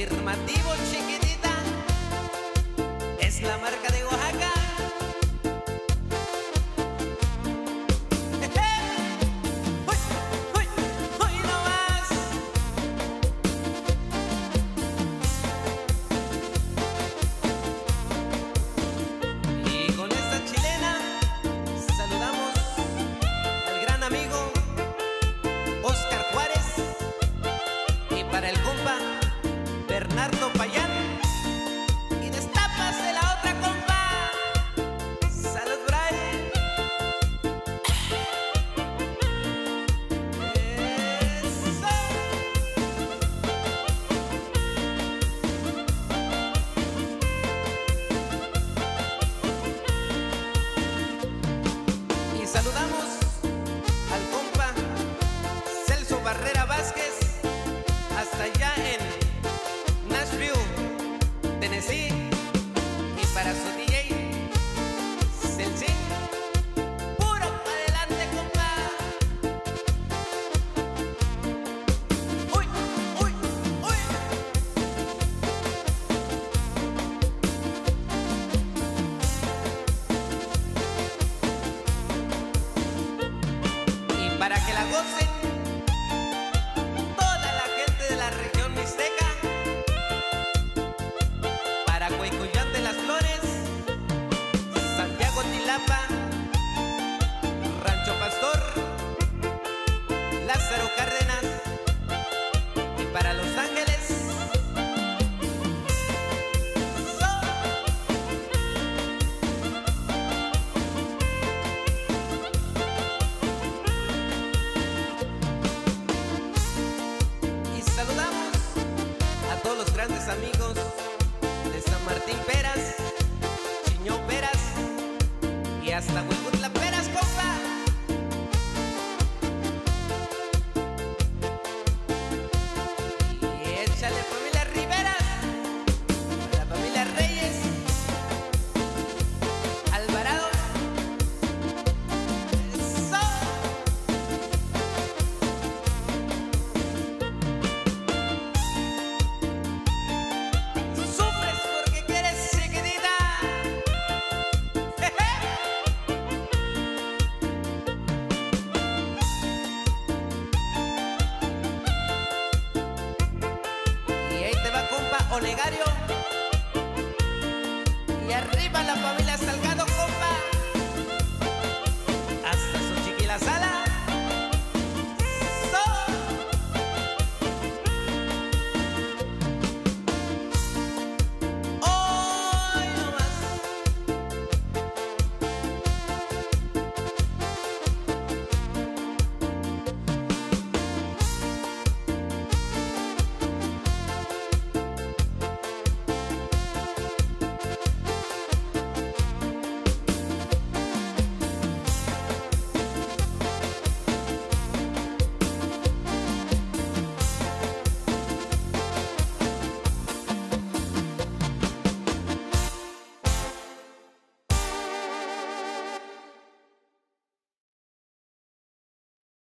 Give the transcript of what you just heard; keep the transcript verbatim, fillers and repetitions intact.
Afirmativo, chiquitita, es la marca de Oaxaca. Uy, uy, uy, no más. Y con esta chilena saludamos al gran amigo Oscar Juárez, y para el compa Bernardo Payán. Y destápase la otra, compa. Salud, Brian. Eso. Y saludamos al compa Celso Barrera Vázquez, hasta allá en Nashville, Tennessee. Y para su D J Celsin, puro para adelante, compa. Uy, uy, uy. Y para que la gocen toda la gente de la región mixteca, para Cuicuyán de las Flores, Santiago Tilapa, Rancho Pastor, Lázaro Cárdenas, y para Los Ángeles. Y saludamos a todos los grandes amigos de San Martín Peras, Chiñó Peras y hasta Huejutla Peras, compa. Y échale, familia Riveras, a la familia Reyes, Alvarado. Eso. Sufres porque quieres, chiquitita. Y ahí te va, compa Olegario. Y arriba la familia.